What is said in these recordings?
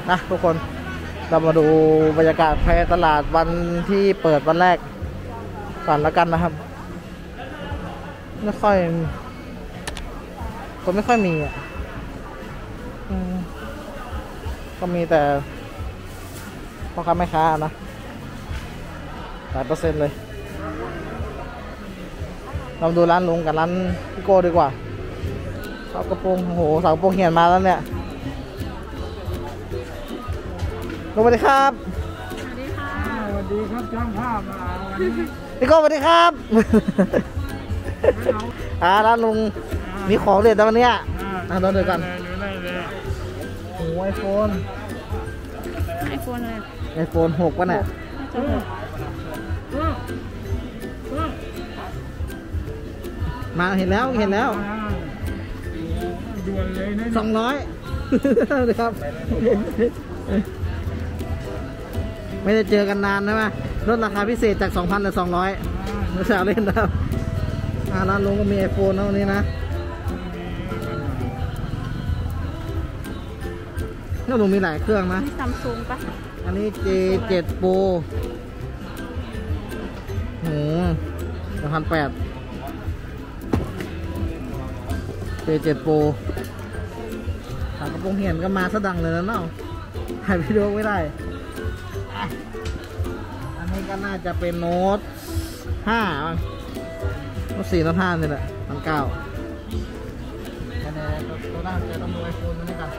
นะทุกคนเรามาดูบรรยากาศภายในตลาดวันที่เปิดวันแรกก่อนแล้วกันนะครับไม่ค่อยคนไม่ค่อยมีอ่ะก็มีแต่พ่อค้าแม่ค้านะหลายเปอร์เซ็นต์เลยเราดูร้านลุงกับร้านพี่โก้ดีกว่าสาวกระโปรงโอ้โหสาวกระโปรงเหี่ยนมาแล้วเนี่ยสวัสดีครับสวัสดีค่ะสวัสดีครับช่างภาพมาวันนี้พี่โก้สวัสดีครับร้านลุงมีของเด็ดแล้ววันนี้เราเดินกันโอ้ไอโฟนเลยไอโฟน6ป่ะเนี่ยมาเห็นแล้วด่วนเลยนะ200นะครับไม่ได้เจอกันนานใช่ไหมลดราคาพิเศษจาก 2,000 เหลือ 200ไม่ใช่เล่นนะครับร้านลุงก็มีไอโฟนนะวันนี้นะแล้วลุงมีหลายเครื่องนะมีซัมซุงปะอันนี้ J7 Pro 1,800 J7 Pro ขากระโปรงเหี่ยนก็มาซะดังเลยนะเนาะถ่ายวิดีโอไม่ได้อันนี้ก็น่าจะเป็นโน้ต5มั้งโน้ต4โน้ต5นี่แหละ1,900ตัวหน้าจะต้องดูไอโฟนตัวนี้กัน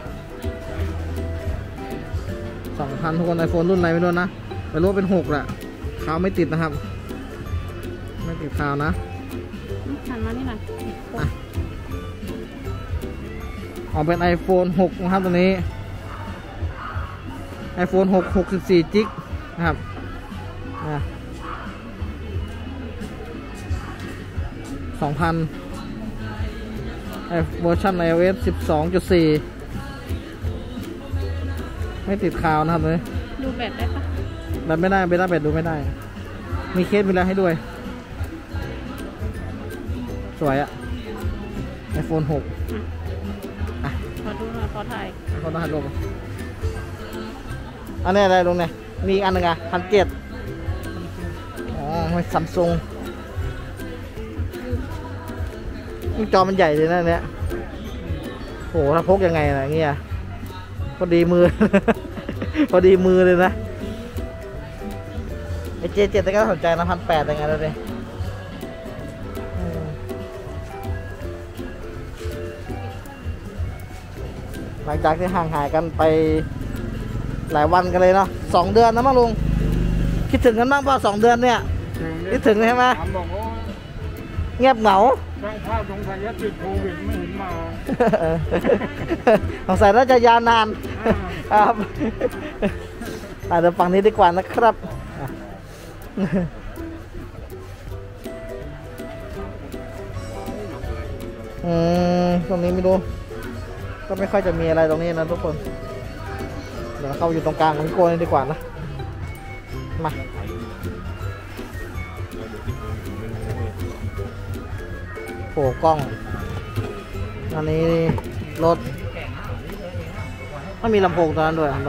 2,000ทุกคนไอโฟนรุ่นไหนไม่รู้นะแต่รู้เป็น6แหละขาวไม่ติดนะครับไม่ติดขาวนะหันมานี่หน่อยออกเป็น iPhone 6นะครับตัวนี้ iPhone 6 64 จิกนะครับ2,000เวอร์ชัน iOS 12.4 ไม่ติดคาวนะครับเลยดูแบตได้ปะแบตไม่ได้เบต้าแบตดูไม่ได้มีเคสมีอะไรให้ด้วยสวยอะ iPhone 6 ขอดูหน่อยขอถ่ายรูปอันนี้อะไรลุงเนี่ยมีอันหนึ่งอะ1,700อ๋อไม่ซัมซุงจอมันใหญ่เลยนะเนี่ยโหถ้าพกยังไงนะเงี้ยพอดีมือ พอดีมือเลยนะไอJ7แต่ก็สนใจนะ1,800ยังไงแล้วเนี่ยหลังจากที่ห่างหายกันไปหลายวันกันเลยเนาะ2 เดือนนะมั้งลุงคิดถึงกันบ้างเปล่า2 เดือนเนี่ยคิดถึงใช่ไหมเงียบเหงาช่างภาพสงสัยจะติดโควิดไม่เห็นมาสงสัยน่าจะยาวนานครับเดี๋ยวฝั่งนี้ดีกว่านะครับตรงนี้ไม่รู้ก็ไม่ค่อยจะมีอะไรตรงนี้นะทุกคนเดี๋ยวเข้าอยู่ตรงกลางของโกนดีกว่านะมาโผล่กล้องอันนี้รถไม่มีลำโพงตอนนั้นด้วยครับ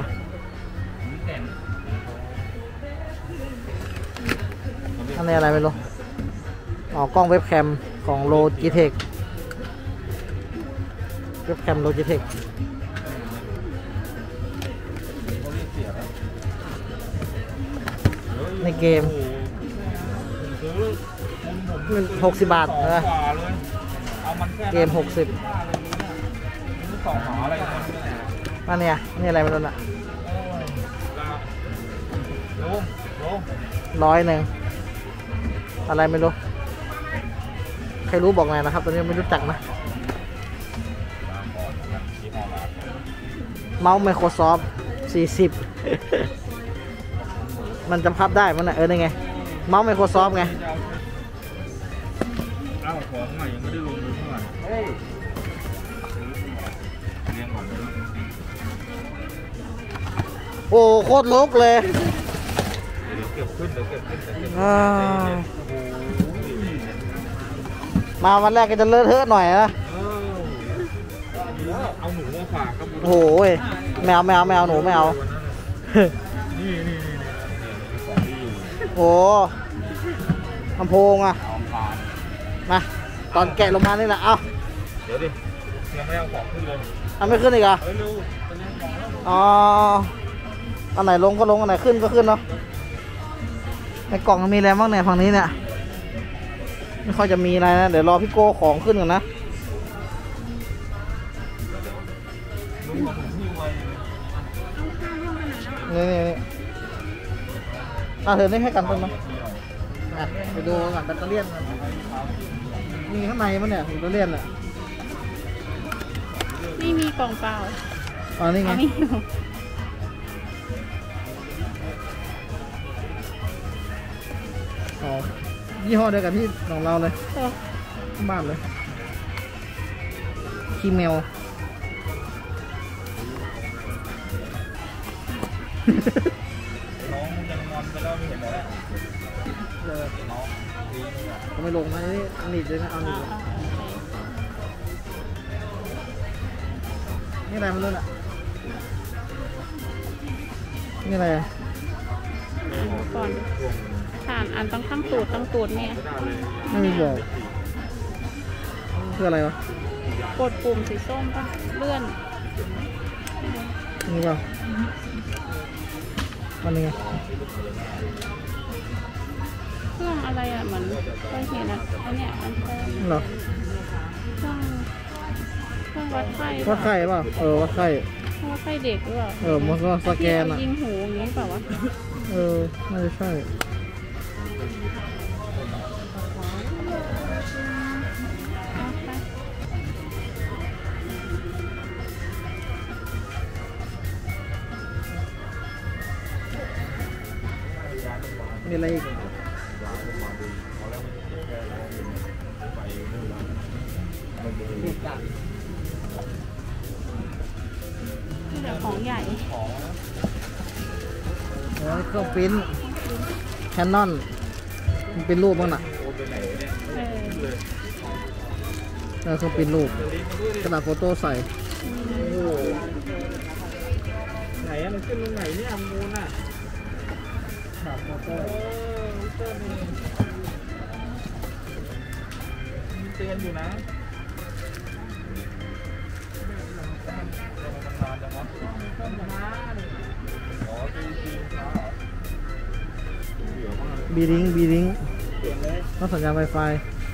อันนี้อะไรไม่รู้กล้องเว็บแคมของ Logitech เว็บแคม Logitech ในเกม60 บาทนะเกม60อันเนี้ยนี่อะไรไม่รู้น่ะ100อะไรไม่รู้ใครรู้บอกหน่อยนะครับตอนนี้ไม่รู้จักนะเมาส์ Microsoft 40มันจะพับได้มันน่ะนี่ไงเมาส์ Microsoft ไงของใหม่ยังไม่ได้ลงเลยเท่าไหร่โอ้โคตรลกเลยเก็บขึ้นมาวันแรกก็จะเลอะเทอะหน่อยนะเอาหนูมาฝากครับโอ้โหแมวหนูไม่เอานี่ของที่อยู่โอ้ลำโพงอ่ะเอาผ่านมาตอนแกะลงมานี่แหละเอาเดี๋ยวดิยังไม่เอาของขึ้นเลยเอาไม่ขึ้นอีกเหรอเฮ้ยเร็วตอนนี้ของแล้วอ๋ออันไหนลงก็ลงอันไหนขึ้นก็ขึ้นเนาะในกล่องมีอะไรบ้างเนี่ยฝั่งนี้เนี่ยไม่ค่อยจะมีอะไรนะเดี๋ยวรอพี่โก้ของขึ้นก่อนนะลุงของผมหิ้วไว้นี่เธอได้ให้กันต้นไหมไปดูก่อนแบตเตอรี่กันมีข้างในมั้ยเนี่ยแบตเตอรี่อ่ะไม่มีกล่องเปล่าอ๋อนี่ไงมีอยู่อ๋อยี่ห้อเดียวกับที่ของเราเลยบ้านเลยคีเมลน้องยังงอนไปแล้วไม่เห็นเลยน้องดีเนี่ยก็ไม่ลงนะนี่หนีบเลยนะเอาหนีบเลยนี่อะไรมันรู้น่ะนี่อะไรอ่ะก่อนผ่านอันต้องตั้งตูดเนี่ยไม่มีบอกคืออะไรวะกดปุ่มสีส้มป่ะเลื่อนนี่เปล่าอันนี้ไงเครื่องอะไรอ่ะเหมือนเคยเห็นอ่ะอันเนี้ยมันเป็นนี่เหรอเครื่องวัดไข้วัดไข้เปล่าวัดไข้วัดไข้เด็กหรือเปล่ามันก็สแกนที่อ่ะเอายิงหูอย่างนี้เปล่าวะน่าจะใช่มีอะไรอีกที่เดี๋ยวของใหญ่เครื่องปริ้นแคนนอนมันเป็นรูปบ้างน่ะ เครื่องปริ้นรูปกระดาษโฟโต้ใส่ไหนอะมันขึ้นตรงไหนเนี่ยมูนอะกระดาษโฟโต้มีเตือนอยู่นะมันนานจังวะอ๋อตีช้าเหลือมากบีลิงต้องสัญญาณ Wi-Fi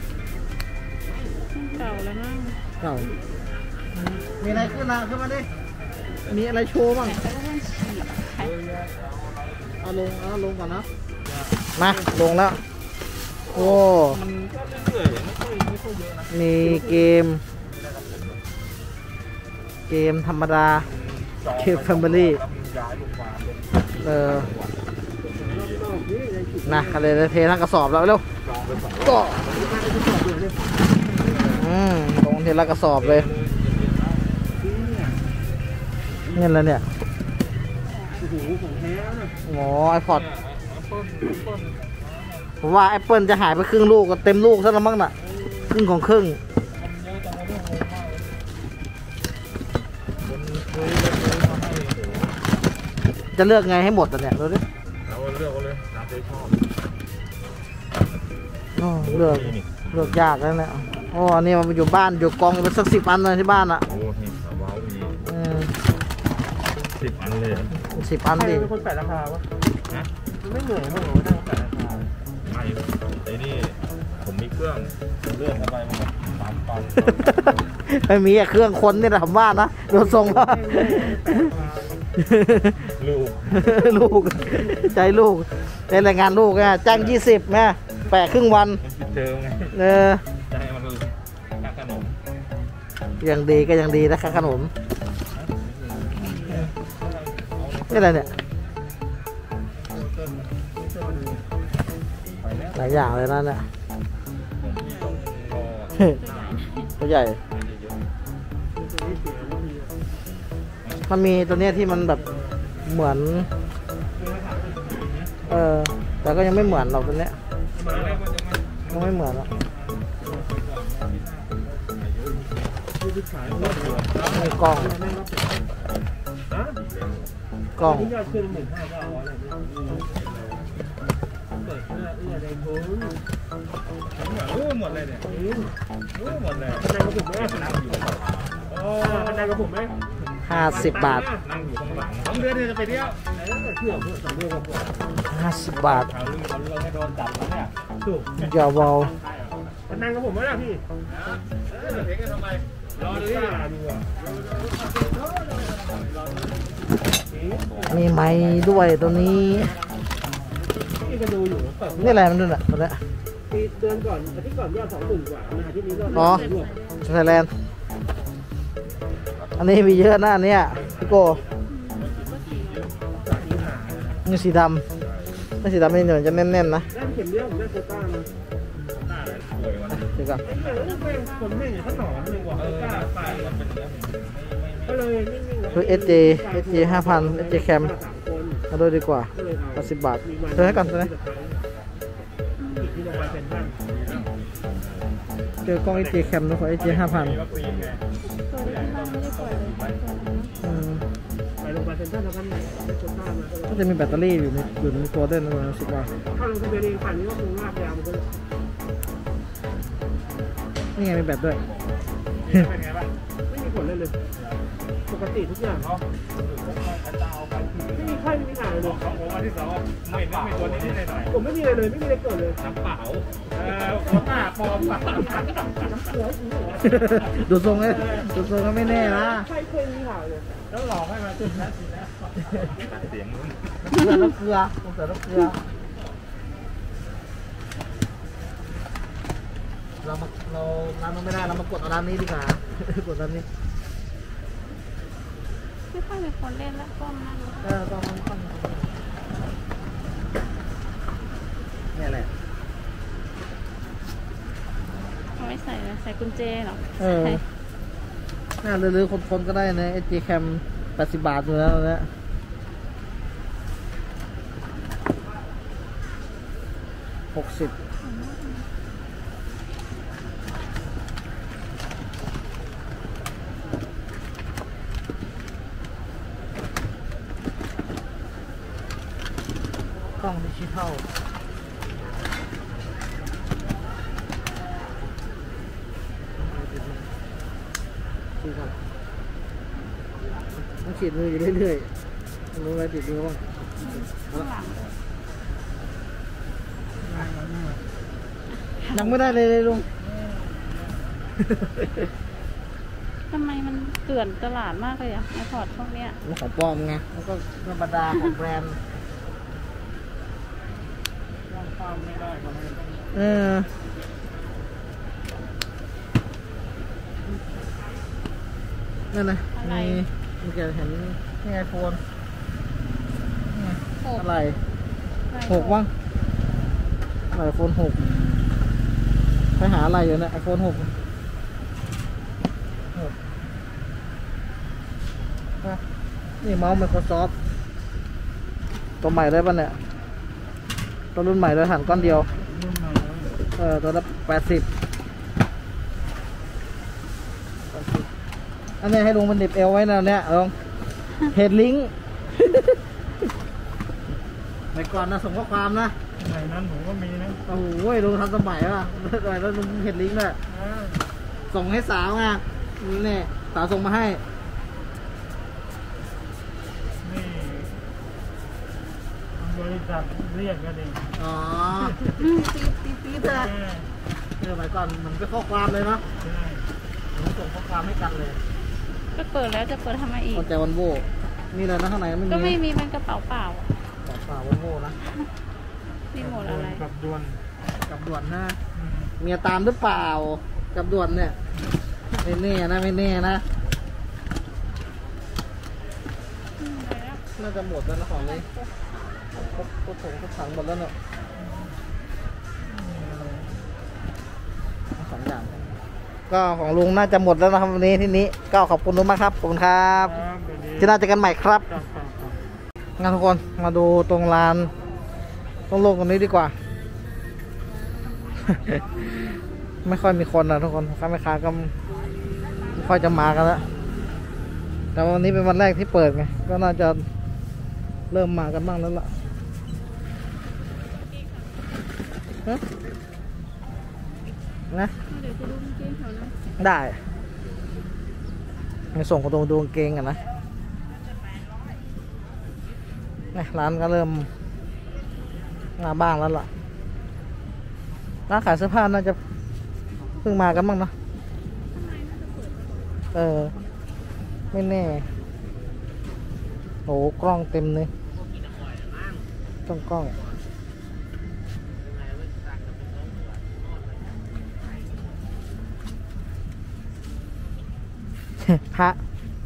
เก่าแล้วมั้งเก่ามีอะไรขึ้นมาดิมีอะไรโชว์บ้างแต่ก็ต้องฉีดไข่เอาลงก่อนนะมาลงแล้วโอ้มันก็เรื่อยๆไม่ค่อยเยอะนะมีเกมธรรมดา เกมแฟมิลี่ย้ายลงมาเป็นนะก็เลยเททั้งกระสอบแล้วเร็วจองไปสองก็ลงเทละกระสอบเลยนี่แหละเนี่ยโอ้ไอพอดผมว่าแอปเปิลจะหายไปครึ่งลูกก็เต็มลูกซะแล้วมั้งน่ะครึ่งของครึ่งจะเลือกไงให้หมดอ่ะเนี่ยดูดิเราเลือกเอาเลยตามใจชอบเลือกยากแล้วเนี่ยโอ้อันนี้มันอยู่บ้านอยู่กองเป็นสัก10 อันเลยที่บ้านอ่ะโอ้นี่ว้าวมี 10 อันเลย 10 อันดิเป็นคนแปะราคาวะนะมันไม่เหนื่อยพวกหนูนั่งแปะราคาไม่ไอ้นี่ผมมีเครื่องเลื่อนเข้าไปมันก็ปั๊มไม่มีเครื่องคนนี่แหละผมว่านะโดนทรงแล้วลูกใจลูกในรายงานลูกนะจ้าง20แม่แปะครึ่งวันมันปิดเทอมไง จะให้มันค่าขนมอย่างดีก็ยังดีนะค่าขนมนี่อะไรเนี่ยหลายอย่างเลยนะเนี่ยตัวใหญ่มันมีตัวเนี้ยที่มันแบบเหมือนแต่ก็ยังไม่เหมือนเราตัวเนี้ยยังไม่เหมือนหรอกที่ขายมีกล้องกล้องที่ยอดขึ้น15,000ก็เอาอะไรเปิดเอื้อในทุนหมดเลยเนี่ยหมดเลยนั่งกับผมไหมนั่งกับผมไหม 50 บาทนั่งอยู่ข้างหลัง2 เดือนจะไปเที่ยวเที่ยวเพื่อ2 เดือนกับผม 50 บาทเอาลุงเราให้โดนจับแล้วเนี่ยถูกอย่าเบานั่งกับผมไหมล่ะพี่เด็กทำไมรอดูดิดูอ่ะมีไม้ด้วยตัวนี้พี่ก็ดูอยู่นี่อะไรมันดูน่ะตัวเนี้ยปีเดือนก่อนอาทิตย์ก่อนยอด20,000 กว่าอาทิตย์นี้ยอดอ๋อ ไทยแลนด์อันนี้มีเยอะนะอันเนี้ยพี่โก้นี่สีดำนี่สีดำนี่เหมือนจะแน่นๆนะได้เข็มเดียวผมได้โคต้ามาเดี๋ยวก่อนไอ้เรื่องแม่งคนแม่งถ้าหนอนหนึ่งกว่าโคต้าไปก็เลยนิ่งๆคือ SJ 5,000 SJ Cam มาด้วยดีกว่า80 บาทเธอให้ก่อนตัวนี้เจอกล้อง SJ Cam ด้วย SJ 5,000 ตัวที่บ้านไม่ได้ปล่อยเลยไปโรงพยาบาลเซ็นทรัลแล้วกันโคต้ามาก็จะมีแบตเตอรี่อยู่ในตัวด้วยนะ10 บาทถ้าลงทะเบียนเองผ่านนี้ก็คงลากยาวมันก็นี่ไงมีแบตด้วยเป็นไงบ้างไม่มีผลเลยปกติทุกอย่างไม่มีไข้ไม่มีหายเลยของผมวันที่2ไม่มีตัวนี้หน่อยผมไม่มีอะไรเลยไม่มีอะไรเกิดเลยน้ำเปล่าหน้าปลอมปากน้ำเกลืออีกเหรอดูทรงเลยดูทรงก็ไม่แน่นะไข้เคยมีหายเลยแล้วหลอกให้มาจุดนั้นเสียงน้ำเกลือสงสัยน้ำเกลือเราร้านนู้นไม่ได้เรามากดเอาร้านนี้ดีกว่ากดร้านนี้ไม่ค่อยมีคนเล่นแล้วก็นั่งตอนนั้นเนี่ยแหละเอาไม่ใส่เลยใส่กุญแจเหรอน่าลือๆคนๆก็ได้นะ SJ Cam 80 บาทอยู่แล้วนะ60กล้องดิจิทัลดูครับต้องฉีดมืออยู่เรื่อยๆรู้อะไรติดมือบ้างข้างหลังยังไม่ได้เลยลุงทำไมมันเกลื่อนตลาดมากเลยอะไอพอร์ตพวกเนี้ยมันของปลอมไงมันก็ธรรมดาของแบรนด์นั่นนะมีแกเห็นนี่ไอโฟนอะไร6บ้างไอโฟน6ไปหาอะไรอยู่เนี่ยไอโฟน6นี่เมาส์ Microsoft ตัวใหม่ได้ป่ะเนี่ยตัวรุ่นใหม่เลยหันก้อนเดียวตัวละ80อันนี้ให้ลุงมันดิบเอวไว้นะเนี่ยลองเฮดลิงก์ไปก่อนนะส่งข้อความนะสมัยนั้นผมก็มีนะโอ้โหลุงทำสมัยว่ะแล้วลุงเฮดลิงก์เนี่ยส่งให้สาวไงนี่สาวส่งมาให้นี่บริษัทเรียกกันเองอ๋อตีเลยสมัยก่อนเหมือนเป็นข้อความเลยเนาะผมส่งข้อความให้กันเลยก็เปิดแล้วจะเปิดทำไมอีกคนใจวันโบนี่เลยนะข้างในไม่มีก็ไม่มีมันกระเป๋าเปล่าอะเปล่าวันโบนะรีโมทอะไรกับดวนกับด่วนนะเมียตามหรือเปล่ากับด่วนเนี่ยไม่แน่นะไม่แน่นะน่าจะหมดแล้วนะของนี้ครบถังหมดแล้วเนอะ2 อย่างก็ของลุงน่าจะหมดแล้วนะครับวันนี้ที่นี้ก็ขอบคุณลุงมากครับขอบคุณครับที่น่าจะกันใหม่ครับงั้นทุกคนมาดูตรงลานตรงโลงตรงนี้ดีกว่า ไม่ค่อยมีคนนะทุกคนค้าไม่ค้าก็ค่อยจะมากันแล้วแต่วันนี้เป็นวันแรกที่เปิดไงก็น่าจะเริ่มมากันบ้างแล้วล่ะนะเดี๋ยวจะดูกางเกงแถวนั้นได้ไปส่งกระโดงดูกางเกงกันนะนี่ร้านก็เริ่มมาบ้างแล้วล่ะร้านขายเสื้อผ้าน่าจะเพิ่งมากันบ้างเนอะไม่แน่โอ้กล้องเต็มเลยกล้อง พระ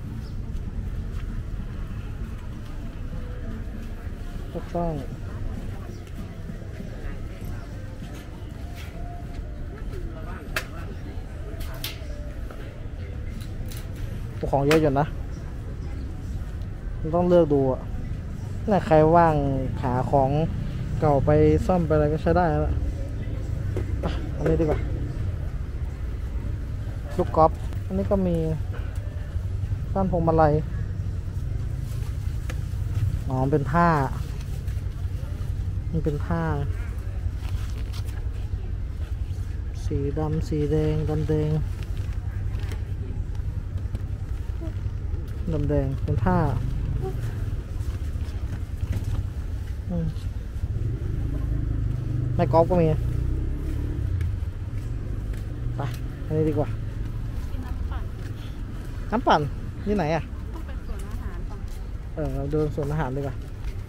ถูกต้องของเยอะอยู่นะต้องเลือกดูอ่ะถ้าใครว่างหาของเก่าไปซ่อมไปอะไรก็ใช้ได้แล้วอันนี้ดีกว่าลูกกอล์ฟอันนี้ก็มีด้านพวงมาลัยอ๋อเป็นผ้ามันเป็นผ้าสีดำสีแดงดำแดงดำแดงเป็นผ้าในกอล์ฟก็มีไปอันนี้ดีกว่าน้ำปั่นที่ไหนอ่ะต้องเป็นสวนอาหารก่อนเราเดินสวนอาหารดีกว่า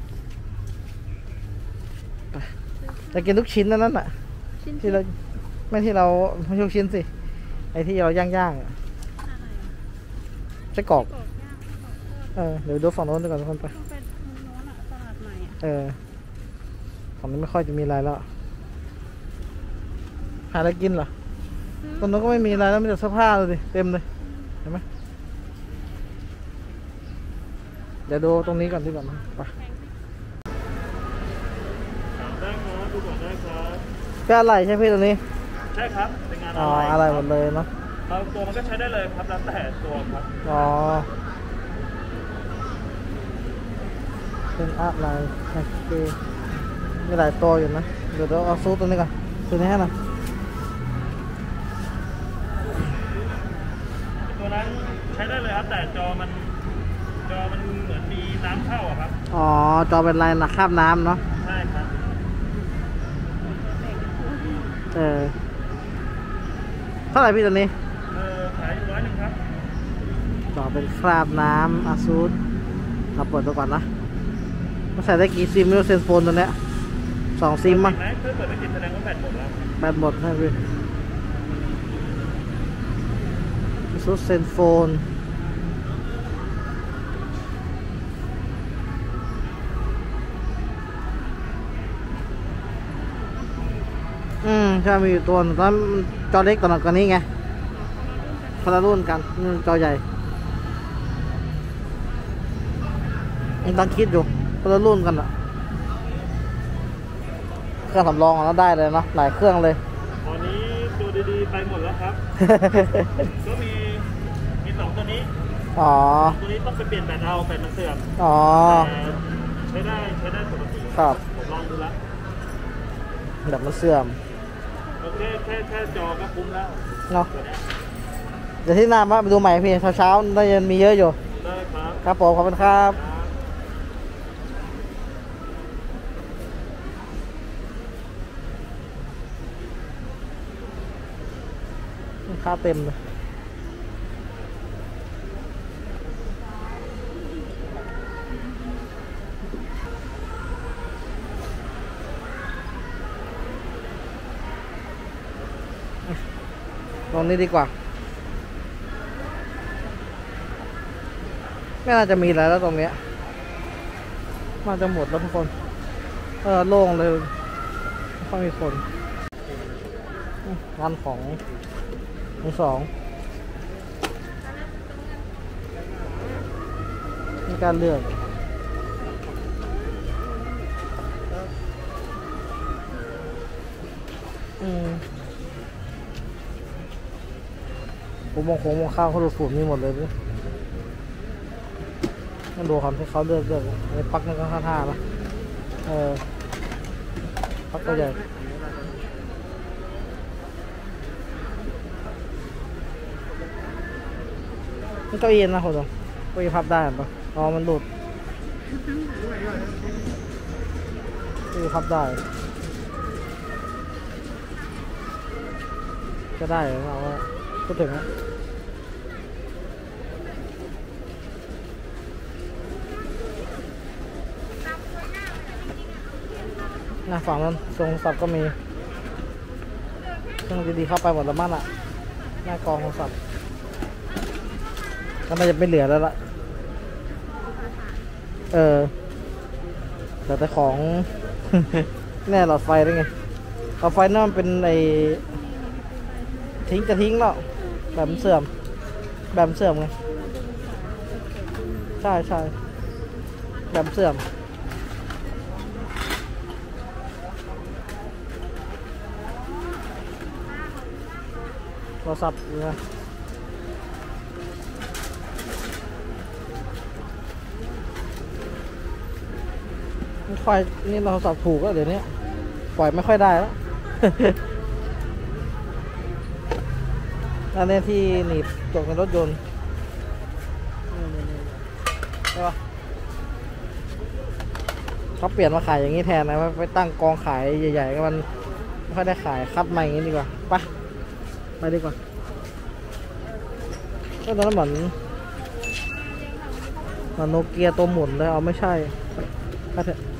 ไปจะกินทุกชิ้นนั่นน่ะที่เราไม่ที่เราไม่ทุกชิ้นสิไอ้ที่เราย่างอะไส้กรอกเดี๋ยวดูฝั่งโน้นดีกว่าทุกคนไปต้องเป็นโน้นอะตลาดใหม่อะฝั่งนี้ไม่ค่อยจะมีอะไรแล้วหาอะไรกินเหรอตรงนู้นก็ไม่มีอะไรแล้วมีแต่เสื้อผ้าเลยดิเต็มเลยเห็นไหมเดี๋ยวดูตรงนี้ก่อนดีกว่านะไปได้ครับดูก่อนได้ครับเป็นอะไรใช่พี่ตัวนี้ใช่ครับเป็นงานอะไรหมดเลยเนาะบางตัวมันก็ใช้ได้เลยครับแล้วแต่ตัวครับเป็นอะไรโอเคมีหลายตัวอยู่นะเดี๋ยวเอาซูตัวนี้ก่อนตัวนี้ให้หน่อยตัวนั้นใช้ได้เลยครับแต่จอมันเหมือนมีน้ำเข้าอะครับจอเป็นลายนะคราบน้ำเนาะใช่ครับเท่าไหร่พี่ตัวนี้ขาย100ครับจอเป็นคราบน้ำอาซูสเราเปิดตัวก่อนนะมันใส่ได้กี่ซิมไม่รู้เซนโฟนตัวเนี้ย2 ซิมมั้งไหมเพื่อเปิดไม่ติดแสดงว่าแบตหมดแล้วแบตหมดใช่พี่อาซูสเซนโฟนใช่มีอยู่ตัวตอนจอเล็กกว่านี้ไงคนละรุ่นกันนี่จอใหญ่ยังต้องคิดอยู่คนละรุ่นกันอ่ะเครื่องสำรองเราได้เลยเนาะหลายเครื่องเลยตอนนี้ตัวดีๆไปหมดแล้วครับ ก็มี2ตัวนี้ตัวนี้ต้องไปเปลี่ยนแบตเอาแบตมันเสื่อมใช้ได้ปกติครับผมลองดูแล้วแบบมันเสื่อมโอเคแค่จอก็คุ้มแล้วเนาะเดี๋ยวที่หน้ามาไปดูใหม่พี่เช้าได้ยันมีเยอะอยู่ได้ครับครับผมขอบคุณครับค่าเต็มเลยตรงนี้ดีกว่าไม่น่าจะมีอะไรแล้วตรงเนี้ยน่าจะหมดแล้วทุกคนโล่งเลยไม่ค่อยมีคนงานของมือสองมีการเลือกโอ้ผมมองข้าวเขาดูดฝุ่นมีหมดเลยนี่ต้องดูความที่เขาเลือกไอ้ปลั๊กนั่นก็ท่านะปลั๊กตัวใหญ่นี่เก้าอี้นะคุณผู้ชมเก้าอี้พับได้ปะอ๋อมันดูดเก้าอี้พับได้ก็ได้เราพูดถึงนะฝั่งนั้นทรงสับก็มีเครื่องดีๆเข้าไปหมดแล้วมั้งอ่ะหน้ากองของสับก็น่าจะไม่เหลือแล้วล่ะเหลือแต่ของ แน่หลอดไฟได้ไงหลอดไฟนั่นมันเป็นไอทิ้งแล้วแบบเสื่อมไงใช่แบบเสื่อมโทรศัพท์นะไม่ค่อยนี่เราสับถูกแล้วเดี๋ยวนี้ปล่อยไม่ค่อยได้แล้ว อันนี้ที่หนีบจกในรถยนต์ใช่ปะเขาเปลี่ยนมาขายอย่างนี้แทนนะไปตั้งกองขายใหญ่ๆก็มันไม่ค่อยได้ขายคัดมาอย่างนี้ดีกว่าไปดีกว่าก็ตอนนั้นเหมือนโนเกียตัวหมุนเลยเอาไม่ใช่ไปเถอะ